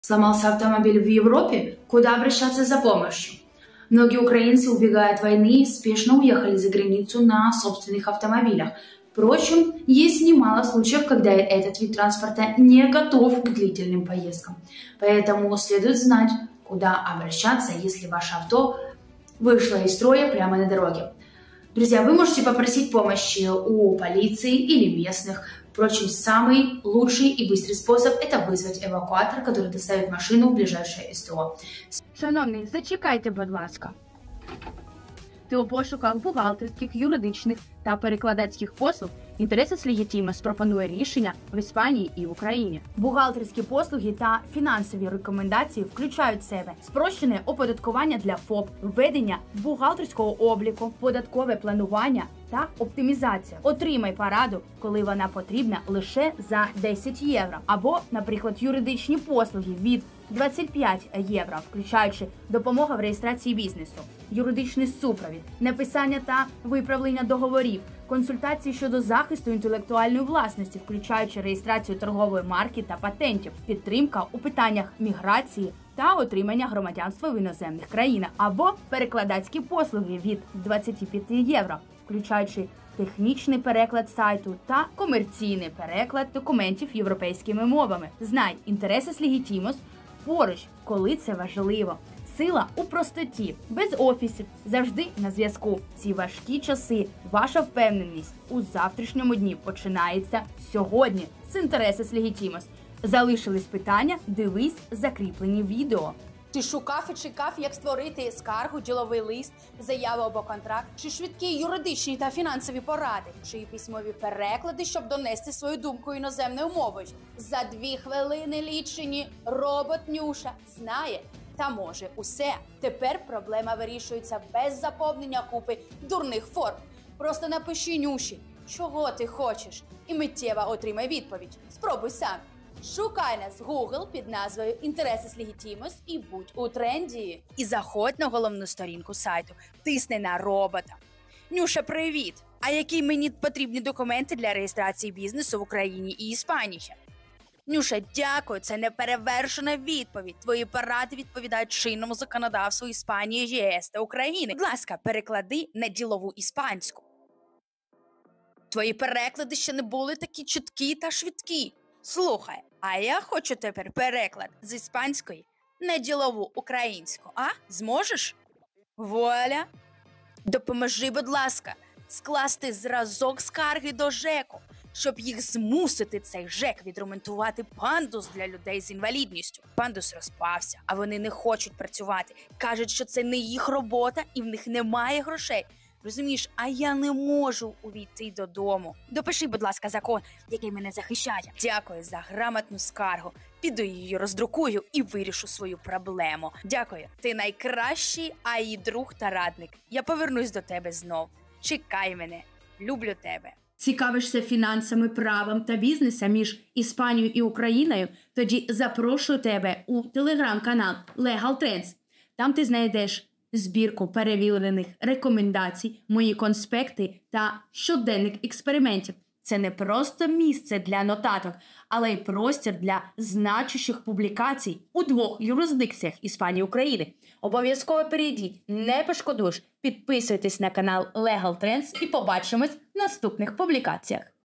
Сломался автомобиль в Европе? Куда обращаться за помощью? Многие украинцы, убегая от войны, спешно уехали за границу на собственных автомобилях. Впрочем, есть немало случаев, когда этот вид транспорта не готов к длительным поездкам. Поэтому следует знать, куда обращаться, если ваше авто вышло из строя прямо на дороге. Друзья, вы можете попросить помощи у полиции или местных. Впрочем, самый лучший и быстрый способ – это вызвать эвакуатор, который доставит машину в ближайшее СТО. Шановний, зачекайте, будь ласка. Ти у пошуках бухгалтерських, юридичних та перекладацьких послуг Інтересес Легітімос пропонує рішення в Іспанії і в Україні. Бухгалтерські послуги та фінансові рекомендації включають в себе спрощене оподаткування для ФОП, введення бухгалтерського обліку, податкове планування та оптимізація. Отримай пораду, коли вона потрібна, лише за 10 євро. Або, наприклад, юридичні послуги від 25 євро, включаючи допомогу в реєстрації бізнесу, юридичний супровід, написання та виправлення договорів, консультації щодо захисту інтелектуальної власності, включаючи реєстрацію торгової марки та патентів, підтримка у питаннях міграції та отримання громадянства в іноземних країнах, або перекладацькі послуги від 25 євро, включаючи технічний переклад сайту та комерційний переклад документів європейськими мовами. Знай, Інтересес Легітімос поруч, коли це важливо. Сила у простоті, без офісів, завжди на зв'язку. Ці важкі часи, ваша впевненість у завтрашньому дні починається сьогодні. З Інтересес Легітімос. Залишились питання? Дивись закріплені відео. Ти шукав і чекав, як створити скаргу, діловий лист, заяву або контракт, чи швидкі юридичні та фінансові поради, чи письмові переклади, щоб донести свою думку іноземною мовою. За 2 хвилини лічені робот Нюша знає та може усе. Тепер проблема вирішується без заповнення купи дурних форм. Просто напиши Нюші, чого ти хочеш, і миттєво отримай відповідь. Спробуй сам. Шукай нас в Google під назвою Інтересес Легітімос і будь у тренді. І заходь на головну сторінку сайту, тисни на робота. Нюша, привіт! А які мені потрібні документи для реєстрації бізнесу в Україні і Іспанії? Нюша, дякую, це неперевершена відповідь. Твої поради відповідають чинному законодавству Іспанії, ЄС та України. Будь ласка, переклади на ділову іспанську. Твої переклади ще не були такі чіткі та швидкі. Слухай, а я хочу тепер переклад з іспанської на ділову українську, а? Зможеш? Вуаля! Допоможи, будь ласка, скласти зразок скарги до ЖЕКу, щоб їх змусити цей ЖЕК відремонтувати пандус для людей з інвалідністю. Пандус розпався, а вони не хочуть працювати. Кажуть, що це не їх робота і в них немає грошей. Розумієш, а я не можу увійти додому. Допиши, будь ласка, закон, який мене захищає. Дякую за грамотну скаргу. Піду її роздрукую і вирішу свою проблему. Дякую. Ти найкращий, а її друг та радник. Я повернусь до тебе знов. Чекай мене. Люблю тебе. Цікавишся фінансами, правом та бізнесом між Іспанією і Україною? Тоді запрошую тебе у телеграм-канал Legal Trends. Там ти знайдеш збірку перевірених рекомендацій, мої конспекти та щоденник експериментів. Це не просто місце для нотаток, але й простір для значущих публікацій у 2 юрисдикціях Іспанії і України. Обов'язково перейдіть, не пошкодуєш. Підписуйтесь на канал Legal Trends і побачимось в наступних публікаціях.